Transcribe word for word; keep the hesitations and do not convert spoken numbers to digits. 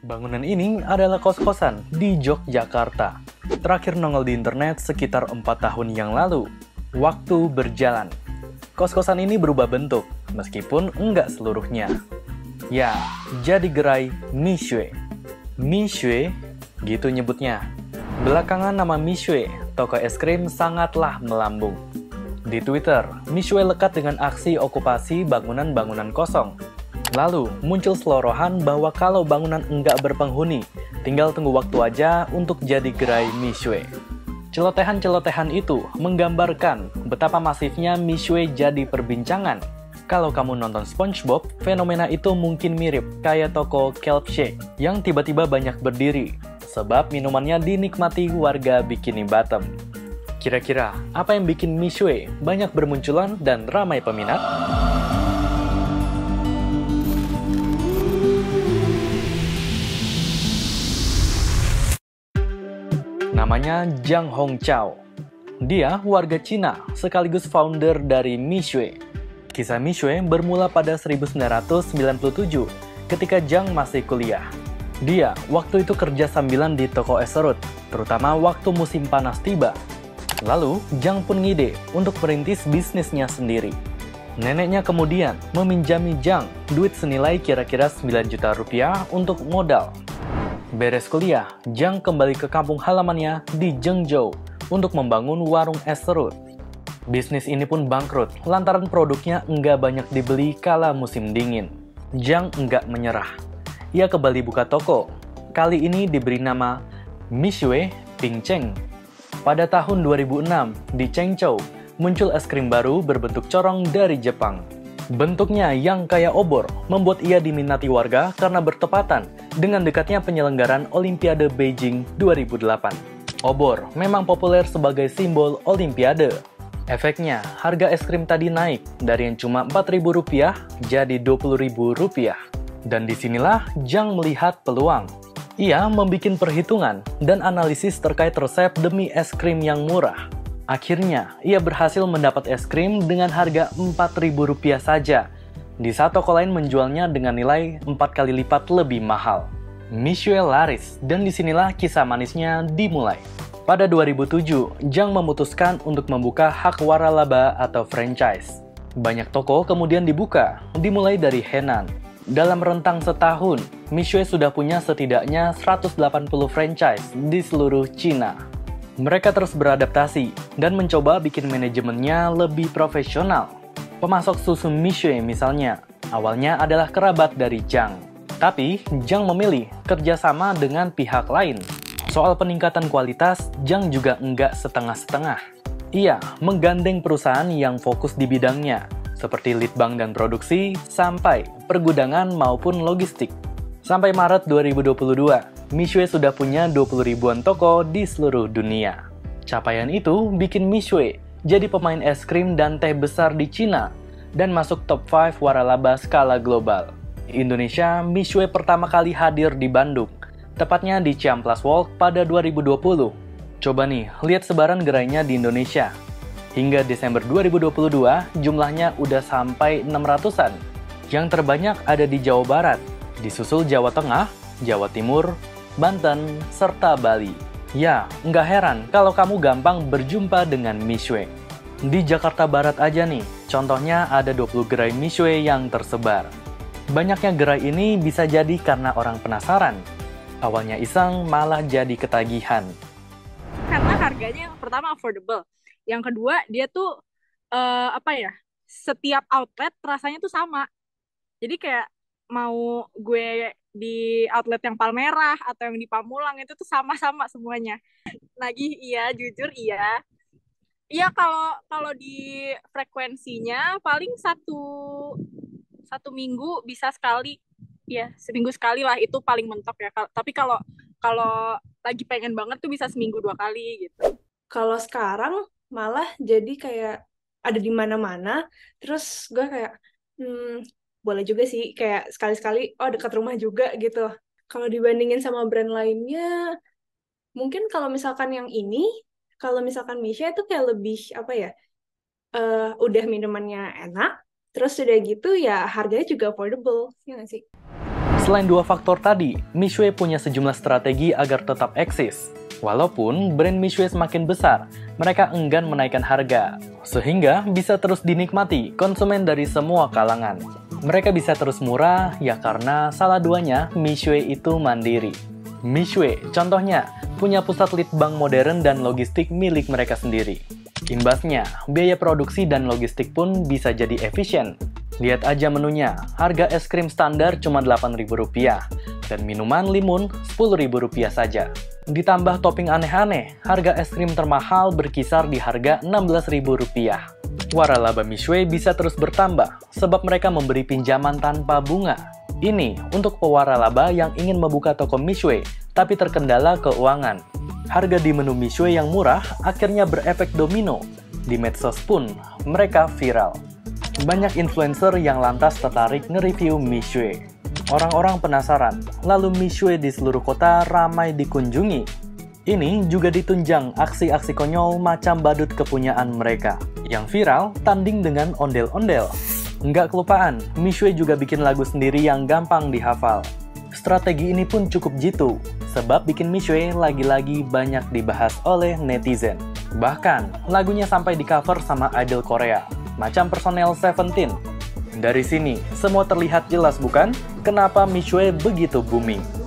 Bangunan ini adalah kos-kosan di Yogyakarta. Terakhir nongol di internet sekitar empat tahun yang lalu. Waktu berjalan. Kos-kosan ini berubah bentuk, meskipun enggak seluruhnya. Ya, jadi gerai Mixue. Mixue, gitu nyebutnya. Belakangan nama Mixue, toko es krim sangatlah melambung. Di Twitter, Mixue lekat dengan aksi okupasi bangunan-bangunan kosong. Lalu, muncul selorohan bahwa kalau bangunan enggak berpenghuni, tinggal tunggu waktu aja untuk jadi gerai Mixue. Celotehan-celotehan itu menggambarkan betapa masifnya Mixue jadi perbincangan. Kalau kamu nonton SpongeBob, fenomena itu mungkin mirip kayak toko Kelp Shake yang tiba-tiba banyak berdiri, sebab minumannya dinikmati warga Bikini Bottom. Kira-kira, apa yang bikin Mixue banyak bermunculan dan ramai peminat? Namanya Zhang Hongchao. Dia warga Cina, sekaligus founder dari Mixue. Kisah Mixue bermula pada seribu sembilan ratus sembilan puluh tujuh, ketika Zhang masih kuliah. Dia waktu itu kerja sambilan di toko es serut, terutama waktu musim panas tiba. Lalu, Zhang pun ngide untuk merintis bisnisnya sendiri. Neneknya kemudian meminjami Zhang duit senilai kira-kira sembilan juta rupiah untuk modal. Beres kuliah, Zhang kembali ke kampung halamannya di Zhengzhou untuk membangun warung es serut. Bisnis ini pun bangkrut lantaran produknya enggak banyak dibeli kala musim dingin. Zhang enggak menyerah. Ia kembali buka toko. Kali ini diberi nama Mixue Pingcheng. Pada tahun dua ribu enam, di Chengzhou, muncul es krim baru berbentuk corong dari Jepang. Bentuknya yang kayak obor membuat ia diminati warga karena bertepatan dengan dekatnya penyelenggaraan Olimpiade Beijing dua ribu delapan. Obor memang populer sebagai simbol Olimpiade. Efeknya, harga es krim tadi naik dari yang cuma empat ribu rupiah jadi dua puluh ribu rupiah. Dan disinilah Zhang melihat peluang. Ia membuat perhitungan dan analisis terkait resep demi es krim yang murah. Akhirnya, ia berhasil mendapat es krim dengan harga empat ribu rupiah saja. Di saat toko lain menjualnya dengan nilai empat kali lipat lebih mahal. Mixue laris, dan disinilah kisah manisnya dimulai. Pada dua ribu tujuh, Zhang memutuskan untuk membuka hak waralaba atau franchise. Banyak toko kemudian dibuka, dimulai dari Henan. Dalam rentang setahun, Mixue sudah punya setidaknya seratus delapan puluh franchise di seluruh Cina. Mereka terus beradaptasi dan mencoba bikin manajemennya lebih profesional. Pemasok susu Mixue misalnya, awalnya adalah kerabat dari Zhang. Tapi, Zhang memilih kerjasama dengan pihak lain. Soal peningkatan kualitas, Zhang juga enggak setengah-setengah. Ia menggandeng perusahaan yang fokus di bidangnya, seperti litbang dan produksi, sampai pergudangan maupun logistik. Sampai Maret dua ribu dua puluh dua, Mixue sudah punya dua puluh ribuan toko di seluruh dunia. Capaian itu bikin Mixue jadi pemain es krim dan teh besar di Cina dan masuk top lima waralaba skala global. Indonesia, Mixue pertama kali hadir di Bandung, tepatnya di Ciamplas Walk pada dua ribu dua puluh. Coba nih, lihat sebaran gerainya di Indonesia. Hingga Desember dua ribu dua puluh dua, jumlahnya udah sampai enam ratusan. Yang terbanyak ada di Jawa Barat, disusul Jawa Tengah, Jawa Timur, Banten, serta Bali. Ya, nggak heran kalau kamu gampang berjumpa dengan Mixue. Di Jakarta Barat aja nih, contohnya ada dua puluh gerai Mixue yang tersebar. Banyaknya gerai ini bisa jadi karena orang penasaran. Awalnya iseng, malah jadi ketagihan. Karena harganya yang pertama affordable. Yang kedua, dia tuh, uh, apa ya, setiap outlet rasanya tuh sama. Jadi kayak mau gue di outlet yang Palmerah atau yang di Pamulang itu tuh sama-sama semuanya. Lagi iya, jujur iya. Iya kalau kalau di frekuensinya paling satu satu minggu bisa sekali, ya seminggu sekali lah itu paling mentok ya. Tapi kalau kalau lagi pengen banget tuh bisa seminggu dua kali gitu. Kalau sekarang malah jadi kayak ada di mana-mana. Terus gue kayak hmm, boleh juga sih kayak sekali-sekali oh dekat rumah juga gitu. Kalau dibandingin sama brand lainnya, mungkin kalau misalkan yang ini, kalau misalkan Mixue itu kayak lebih apa ya? Uh, udah minumannya enak, terus udah gitu ya harganya juga affordable, ya nggak sih? Selain dua faktor tadi, Mishue punya sejumlah strategi agar tetap eksis. Walaupun brand Mishue semakin besar, mereka enggan menaikkan harga, sehingga bisa terus dinikmati konsumen dari semua kalangan. Mereka bisa terus murah, ya karena salah duanya Mishue itu mandiri. Mishue, contohnya, punya pusat litbang modern dan logistik milik mereka sendiri. Imbasnya, biaya produksi dan logistik pun bisa jadi efisien. Lihat aja menunya, harga es krim standar cuma delapan ribu rupiah, dan minuman limun sepuluh ribu rupiah saja. Ditambah topping aneh-aneh, harga es krim termahal berkisar di harga enam belas ribu rupiah. Waralaba Mishue bisa terus bertambah, sebab mereka memberi pinjaman tanpa bunga. Ini untuk pewaralaba yang ingin membuka toko Mishue, tapi terkendala keuangan. Harga di menu Mishue yang murah akhirnya berefek domino. Di medsos pun, mereka viral. Banyak influencer yang lantas tertarik nge-review Mishue. Orang-orang penasaran, lalu Mishue di seluruh kota ramai dikunjungi. Ini juga ditunjang aksi-aksi konyol macam badut kepunyaan mereka. Yang viral, tanding dengan ondel-ondel. Nggak kelupaan, Mishue juga bikin lagu sendiri yang gampang dihafal. Strategi ini pun cukup jitu, sebab bikin Mishue lagi-lagi banyak dibahas oleh netizen. Bahkan, lagunya sampai di-cover sama idol Korea, macam personel Seventeen. Dari sini, semua terlihat jelas bukan? Kenapa Mishue begitu booming?